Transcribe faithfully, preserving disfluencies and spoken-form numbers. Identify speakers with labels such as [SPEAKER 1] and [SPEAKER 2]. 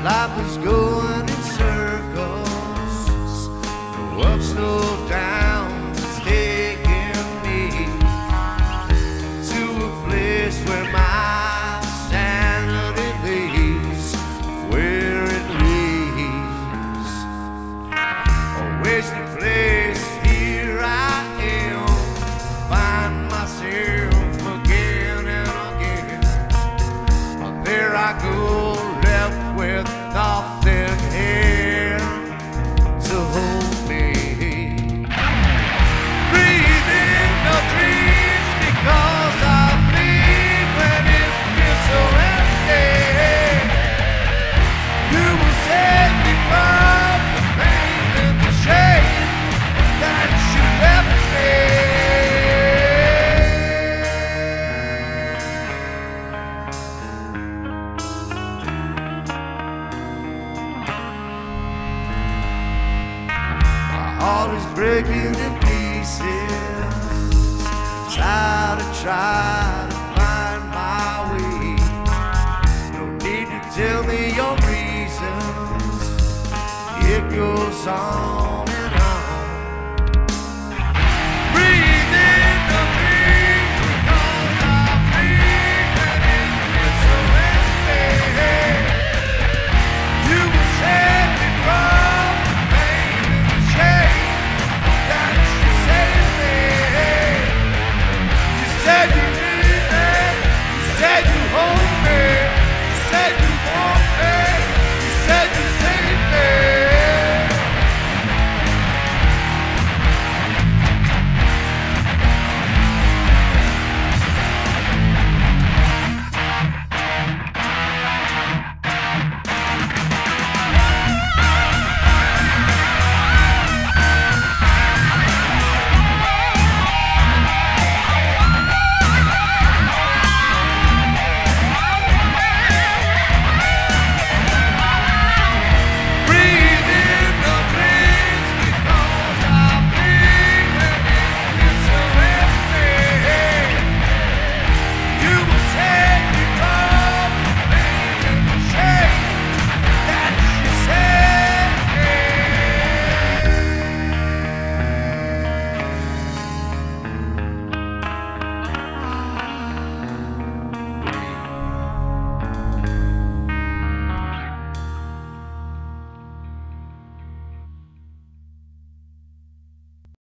[SPEAKER 1] Life is going in circles, no ups, no downs. It's taking me to a place where my sanity lays, where it lays. A wasted place, here I am, find myself again and again. There I go, left with nothing here to hold me. Breathing the dreams because I bleed when it feels so empty. You will save me from the pain and the shame that you left me. Heart is breaking in pieces as I try to find my way. No need to tell me your reasons, it goes on.